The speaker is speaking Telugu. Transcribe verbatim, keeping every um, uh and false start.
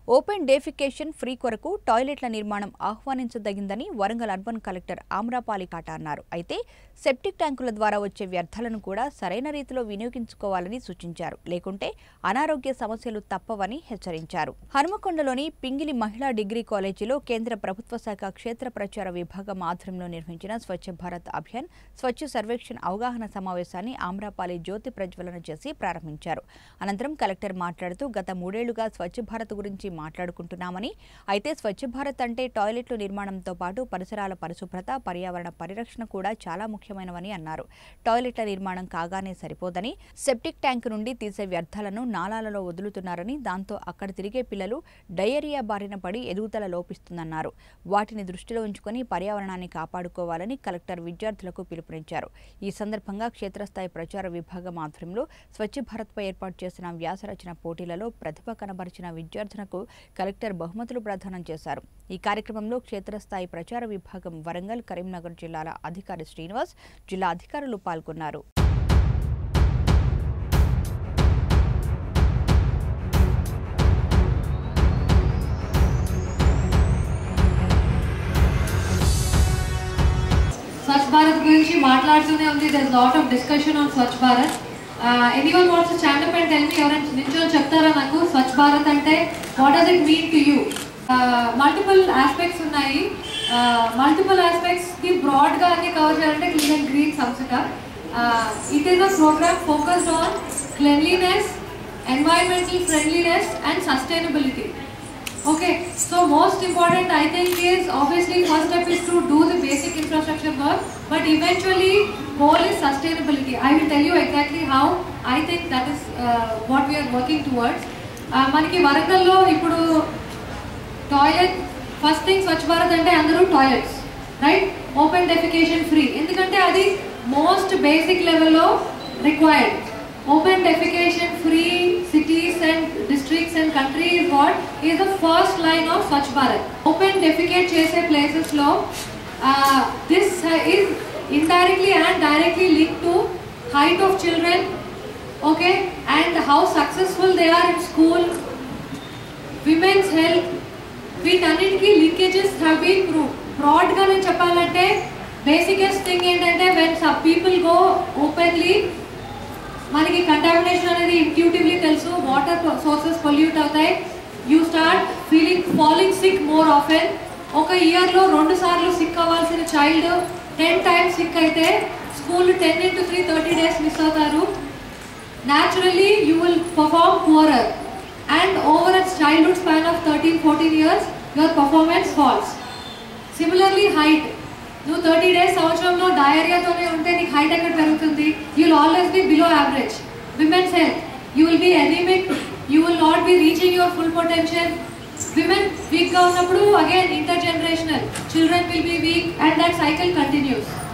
ఓపెన్ డెఫికేషన్ ఫ్రీ కొరకు టాయిలెట్ల నిర్మాణం ఆహ్వానించదగిందని వరంగల్ అర్బన్ కలెక్టర్ ఆమ్రపాలి కాటా అన్నారు. అయితే సెప్టిక్ ట్యాంకుల ద్వారా వచ్చే వ్యర్థాలను కూడా సరైన రీతిలో వినియోగించుకోవాలని సూచించారు. లేకుంటే అనారోగ్య సమస్యలు తప్పవని హెచ్చరించారు. హనుమకొండలోని పింగిలి మహిళా డిగ్రీ కాలేజీలో కేంద్ర ప్రభుత్వ శాఖ క్షేత్ర ప్రచార విభాగం ఆధ్వర్యంలో నిర్వహించిన స్వచ్ఛ భారత్ అభియాన్ స్వచ్ఛ సర్వేక్షణ్ అవగాహన సమావేశాన్ని ఆమ్రపాలి జ్యోతి ప్రజ్వలన చేసి ప్రారంభించారు. అనంతరం కలెక్టర్ మాట్లాడుతూ గత మూడేళ్లుగా స్వచ్ఛ భారత్ గురించి మాట్లాడుకుంటున్నామని, అయితే స్వచ్ఛ భారత్ అంటే టాయిలెట్ల నిర్మాణంతో పాటు పరిసరాల పరిశుభ్రత, పర్యావరణ పరిరక్షణ కూడా చాలా ముఖ్యమైనవని అన్నారు. టాయిలెట్ల నిర్మాణం కాగానే సరిపోదని, సెప్టిక్ ట్యాంక్ నుండి తీసే వ్యర్థాలను నాలాలలో వదులుతున్నారని, దాంతో అక్కడ తిరిగే పిల్లలు డయేరియా బారిన పడి ఎదుగుదల లోపిస్తుందన్నారు. వాటిని దృష్టిలో ఉంచుకొని పర్యావరణాన్ని కాపాడుకోవాలని కలెక్టర్ విద్యార్థులకు పిలుపునిచ్చారు. ఈ సందర్భంగా క్షేత్రస్థాయి ప్రచార విభాగం ఆధ్వర్యంలో స్వచ్ఛ భారత్పై ఏర్పాటు చేసిన వ్యాసరచన పోటీలలో ప్రతిభ కనబరిచిన విద్యార్థులకు కలెక్టర్ బహుమతులు ప్రదానం చేశారు. ఈ కార్యక్రమంలో క్షేత్రస్థాయి ప్రచార విభాగం వరంగల్, కరీంనగర్ జిల్లాల అధికారి శ్రీనివాస్, జిల్లా అధికారులు పాల్గొన్నారు. స్వచ్ఛ భారత్ గురించి మాట్లాడుతూనే ఉంది. There is lot of discussion on Swachh Bharat. Anyone wants to stand up and tell me, ఎవరైనా నిల్చొని చెప్తారా నాకు స్వచ్ఛ భారత్ అంటే what does it mean to you? Multiple aspects ఉన్నాయి. మల్టిపుల్ ఆస్పెక్ట్స్ కి బ్రాడ్ గా అన్ని కవర్ చేయాలంటే క్లీన్ అండ్ గ్రీన్ సంస్థ. It is a program focused on cleanliness, environmental friendliness and sustainability. Okay, so most important I think is obviously first step is to do the basic infrastructure work, but eventually goal is sustainability. I will tell you exactly how I think that is uh, what we are working towards. Uh, maniki Warangal lo ippudu toilet first thing Swachh Bharat ante andaru toilets, right? Open defecation free, endukante adi most basic level lo required. Open defecation free cities and districts and country is what is the first line of Swachh Bharat. Open defecate chese places lo uh, this uh, is indirectly and directly linked to height of children, okay, and how successful they are in school, women's health. వీటన్నిటికీ linkages have been proved. Broad గా నేను చెప్పాలంటే basicest thing ఏంటంటే when some people go openly, మనకి కంటామినేషన్ అనేది ఇంట్యూటివ్లీ తెలుసు. వాటర్ సోర్సెస్ పొల్యూట్ అవుతాయి. You start feeling falling sick more often. ఒక ఇయర్లో రెండు సార్లు సిక్ అవ్వాల్సిన చైల్డ్ టెన్ టైమ్స్ సిక్ అయితే school ten into three thirty days miss అవుతారు. Naturally you will perform poorer and over a childhood span of thirteen fourteen years your performance falls. Similarly height, నువ్వు థర్టీ డేస్ సంవత్సరంలో డయేరియాతోనే ఉంటే నీకు హైట్ ఎక్కడ పెరుగుతుంది? You will always be below average. Women's health, you will be anaemic, you will not be reaching your full potential. Women వీక్గా ఉన్నప్పుడు again inter generational children will be weak and that cycle continuous.